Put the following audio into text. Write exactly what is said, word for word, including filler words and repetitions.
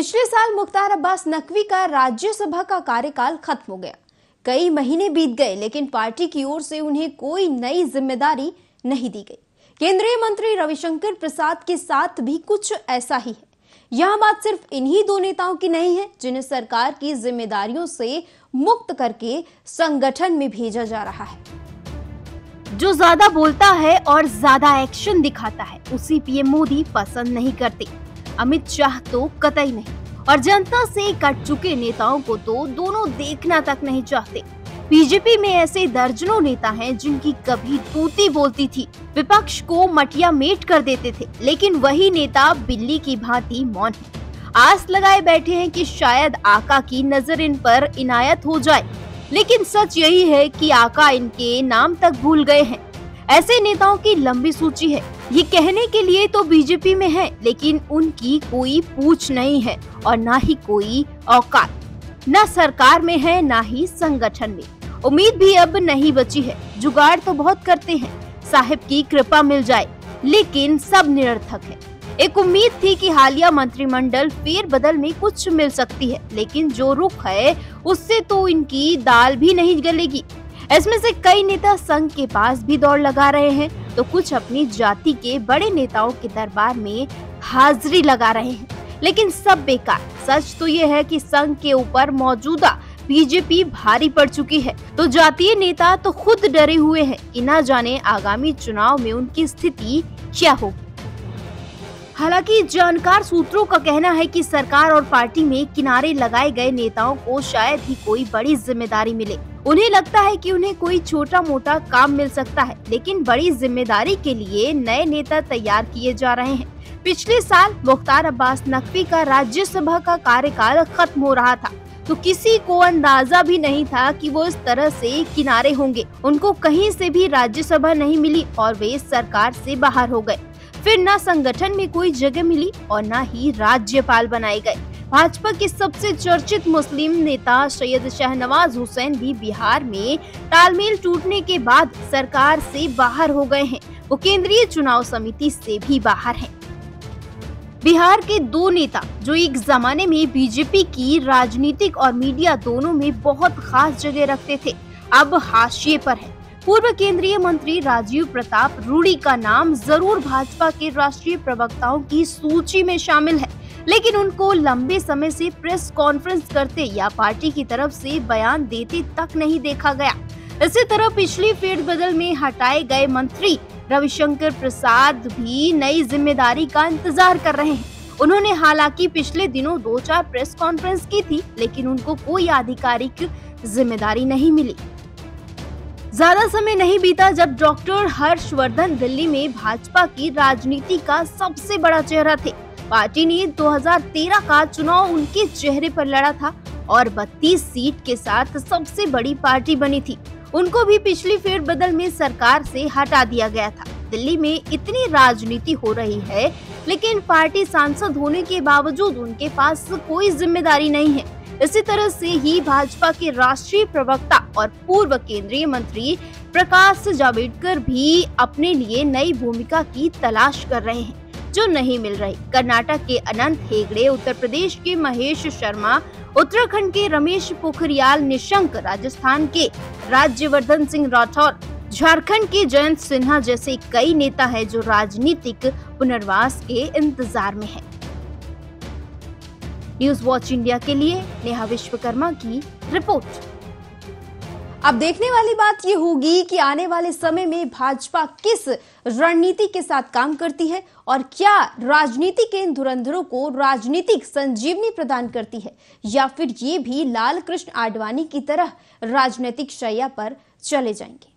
पिछले साल मुख्तार अब्बास नकवी का राज्यसभा का कार्यकाल खत्म हो गया। कई महीने बीत गए, लेकिन पार्टी की ओर से उन्हें कोई नई जिम्मेदारी नहीं दी गई। केंद्रीय मंत्री रविशंकर प्रसाद के साथ भी कुछ ऐसा ही है। यह बात सिर्फ इन्हीं दो नेताओं की नहीं है, जिन्हें सरकार की जिम्मेदारियों से मुक्त करके संगठन में भेजा जा रहा है। जो ज्यादा बोलता है और ज्यादा एक्शन दिखाता है, उसी पीएम मोदी पसंद नहीं करते। अमित शाह तो कतई नहीं, और जनता से कट चुके नेताओं को तो दोनों देखना तक नहीं चाहते। बीजेपी में ऐसे दर्जनों नेता हैं जिनकी कभी तूती बोलती थी, विपक्ष को मटिया मेट कर देते थे, लेकिन वही नेता बिल्ली की भांति मौन है। आस लगाए बैठे हैं कि शायद आका की नजर इन पर इनायत हो जाए, लेकिन सच यही है कि आका इनके नाम तक भूल गए हैं। ऐसे नेताओं की लंबी सूची है। ये कहने के लिए तो बीजेपी में है, लेकिन उनकी कोई पूछ नहीं है और ना ही कोई औकात, न सरकार में है ना ही संगठन में। उम्मीद भी अब नहीं बची है। जुगाड़ तो बहुत करते हैं, साहिब की कृपा मिल जाए, लेकिन सब निरर्थक है। एक उम्मीद थी कि हालिया मंत्रिमंडल फेरबदल में कुछ मिल सकती है, लेकिन जो रुख है उससे तो इनकी दाल भी नहीं गलेगी। इसमें से कई नेता संघ के पास भी दौड़ लगा रहे हैं, तो कुछ अपनी जाति के बड़े नेताओं के दरबार में हाजिरी लगा रहे हैं, लेकिन सब बेकार। सच तो ये है कि संघ के ऊपर मौजूदा बीजेपी भारी पड़ चुकी है, तो जातीय नेता तो खुद डरे हुए हैं कि न जाने आगामी चुनाव में उनकी स्थिति क्या होगी। हालांकि जानकार सूत्रों का कहना है कि सरकार और पार्टी में किनारे लगाए गए नेताओं को शायद ही कोई बड़ी जिम्मेदारी मिले। उन्हें लगता है कि उन्हें कोई छोटा मोटा काम मिल सकता है, लेकिन बड़ी जिम्मेदारी के लिए नए नेता तैयार किए जा रहे हैं। पिछले साल मुख्तार अब्बास नकवी का राज्यसभा का कार्यकाल खत्म हो रहा था, तो किसी को अंदाजा भी नहीं था कि वो इस तरह से किनारे होंगे। उनको कहीं से भी राज्यसभा नहीं मिली और वे सरकार से बाहर हो गए। फिर न संगठन में कोई जगह मिली और न ही राज्यपाल बनाए गए। भाजपा के सबसे चर्चित मुस्लिम नेता सैयद शाहनवाज हुसैन भी बिहार में तालमेल टूटने के बाद सरकार से बाहर हो गए हैं। वो केंद्रीय चुनाव समिति से भी बाहर हैं। बिहार के दो नेता जो एक जमाने में बीजेपी की राजनीतिक और मीडिया दोनों में बहुत खास जगह रखते थे, अब हाशिए पर है। पूर्व केंद्रीय मंत्री राजीव प्रताप रूडी का नाम जरूर भाजपा के राष्ट्रीय प्रवक्ताओं की सूची में शामिल है, लेकिन उनको लंबे समय से प्रेस कॉन्फ्रेंस करते या पार्टी की तरफ से बयान देते तक नहीं देखा गया। इसी तरह पिछली फेरबदल में हटाए गए मंत्री रविशंकर प्रसाद भी नई जिम्मेदारी का इंतजार कर रहे हैं। उन्होंने हालांकि पिछले दिनों दो चार प्रेस कॉन्फ्रेंस की थी, लेकिन उनको कोई आधिकारिक जिम्मेदारी नहीं मिली। ज्यादा समय नहीं बीता जब डॉक्टर हर्षवर्धन दिल्ली में भाजपा की राजनीति का सबसे बड़ा चेहरा थे। पार्टी ने दो हज़ार तेरह का चुनाव उनके चेहरे पर लड़ा था और बत्तीस सीट के साथ सबसे बड़ी पार्टी बनी थी। उनको भी पिछली फेरबदल में सरकार से हटा दिया गया था। दिल्ली में इतनी राजनीति हो रही है, लेकिन पार्टी सांसद होने के बावजूद उनके पास कोई जिम्मेदारी नहीं है। इसी तरह से ही भाजपा के राष्ट्रीय प्रवक्ता और पूर्व केंद्रीय मंत्री प्रकाश जावड़ेकर भी अपने लिए नई भूमिका की तलाश कर रहे हैं, जो नहीं मिल रही। कर्नाटक के अनंत हेगड़े, उत्तर प्रदेश के महेश शर्मा, उत्तराखंड के रमेश पोखरियाल निशंक, राजस्थान के राज्यवर्धन सिंह राठौर, झारखंड के जयंत सिन्हा जैसे कई नेता हैं जो राजनीतिक पुनर्वास के इंतजार में हैं। न्यूज वॉच इंडिया के लिए नेहा विश्वकर्मा की रिपोर्ट। अब देखने वाली बात ये होगी कि आने वाले समय में भाजपा किस रणनीति के साथ काम करती है और क्या राजनीति के इन धुरंधरों को राजनीतिक संजीवनी प्रदान करती है, या फिर ये भी लाल कृष्ण आडवाणी की तरह राजनीतिक शैया पर चले जाएंगे।